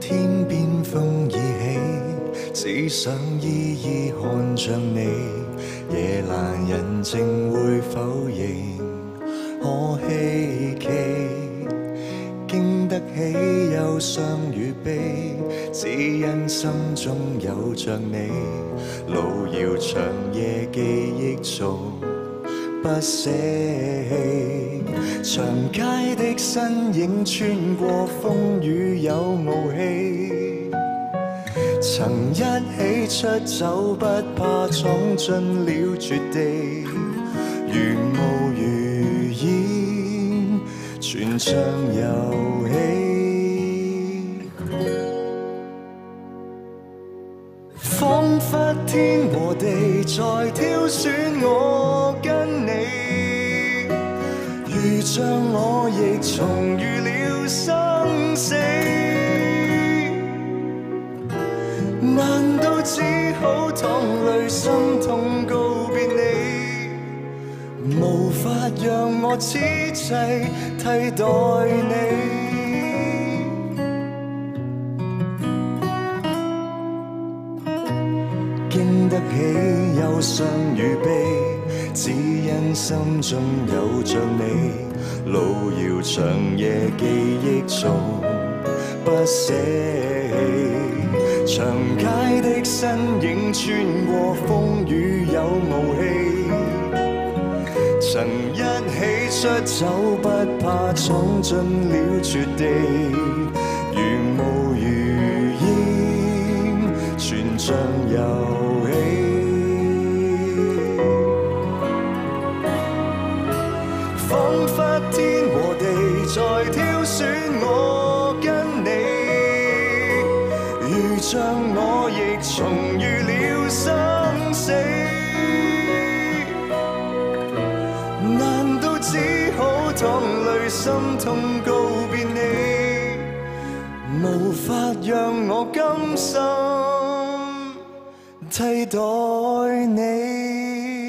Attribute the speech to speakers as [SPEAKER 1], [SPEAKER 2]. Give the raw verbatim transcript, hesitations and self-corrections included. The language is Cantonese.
[SPEAKER 1] 天边风已起，只想依依看着你。夜阑人静會否認可希冀？經得起憂傷與悲，只因心中有着你。路遙長夜記憶從不捨棄，長街的身影穿過風雨有傲氣。曾一起出走，不怕闖進了絕地，如霧如煙，全像遊戲。彷彿天和地在挑選我跟你，如像我亦重遇了生死。難道只好淌淚心痛告別你，無法讓我此際替代你。經得起憂傷與悲，只因心中有着你。路遙長夜記憶從不捨棄，長街的身影穿過風雨有傲氣。曾一起出走，不怕闖進了絕地，如霧如煙，全像遊戲。彷彿天和地在挑選我跟你，如像我亦重遇了生死。難道只好淌淚心痛告別你，無法讓我甘心替代你。